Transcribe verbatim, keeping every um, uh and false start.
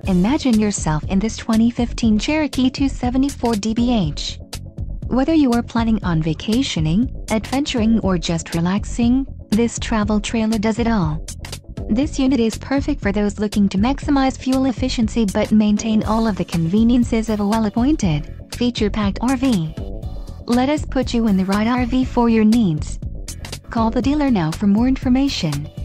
Imagine yourself in this twenty fifteen Cherokee two seventy-four D B H. Whether you are planning on vacationing, adventuring or just relaxing, this travel trailer does it all. This unit is perfect for those looking to maximize fuel efficiency but maintain all of the conveniences of a well-appointed, feature-packed R V. Let us put you in the right R V for your needs. Call the dealer now for more information.